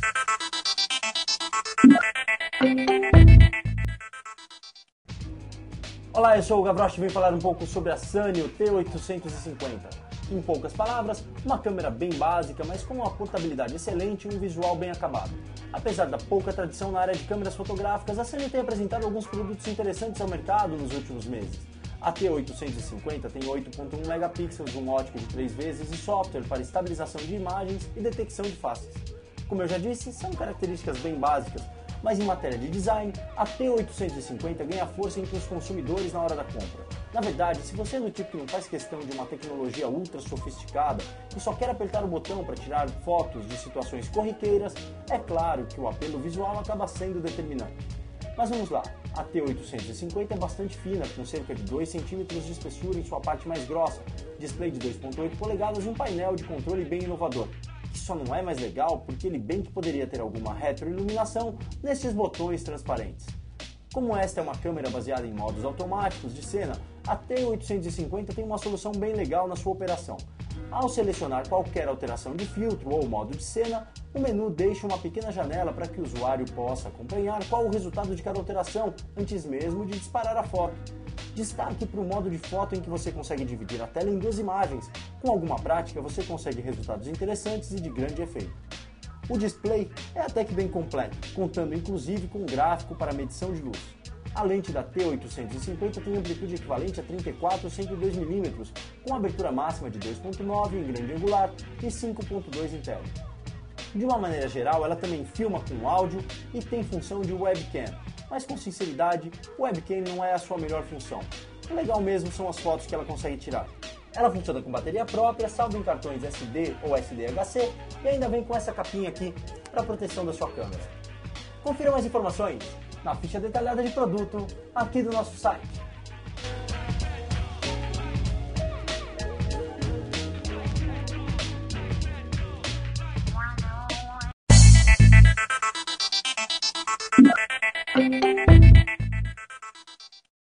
Olá, eu sou o Gavroche e vim falar um pouco sobre a Sanyo T850. Em poucas palavras, uma câmera bem básica, mas com uma portabilidade excelente e um visual bem acabado. Apesar da pouca tradição na área de câmeras fotográficas, a Sanyo tem apresentado alguns produtos interessantes ao mercado nos últimos meses. A T850 tem 8.1 megapixels, uma ótica de 3 vezes e software para estabilização de imagens e detecção de faces. Como eu já disse, são características bem básicas, mas em matéria de design, a T850 ganha força entre os consumidores na hora da compra. Na verdade, se você é do tipo que não faz questão de uma tecnologia ultra sofisticada e só quer apertar o botão para tirar fotos de situações corriqueiras, é claro que o apelo visual acaba sendo determinante. Mas vamos lá, a T850 é bastante fina, com cerca de 2 cm de espessura em sua parte mais grossa, display de 2.8 polegadas e um painel de controle bem inovador. Que só não é mais legal porque ele bem que poderia ter alguma retroiluminação nesses botões transparentes. Como esta é uma câmera baseada em modos automáticos de cena, a T850 tem uma solução bem legal na sua operação. Ao selecionar qualquer alteração de filtro ou modo de cena, o menu deixa uma pequena janela para que o usuário possa acompanhar qual o resultado de cada alteração antes mesmo de disparar a foto. Destaque para o modo de foto em que você consegue dividir a tela em 2 imagens. Com alguma prática, você consegue resultados interessantes e de grande efeito. O display é até que bem completo, contando inclusive com um gráfico para medição de luz. A lente da T850 tem amplitude equivalente a 34 ou 102 mm, com abertura máxima de 2.9 em grande angular e 5.2 interno. De uma maneira geral, ela também filma com áudio e tem função de webcam. Mas com sinceridade, o webcam não é a sua melhor função. O legal mesmo são as fotos que ela consegue tirar. Ela funciona com bateria própria, salvo em cartões SD ou SDHC e ainda vem com essa capinha aqui para proteção da sua câmera. Confira mais informações na ficha detalhada de produto aqui do nosso site.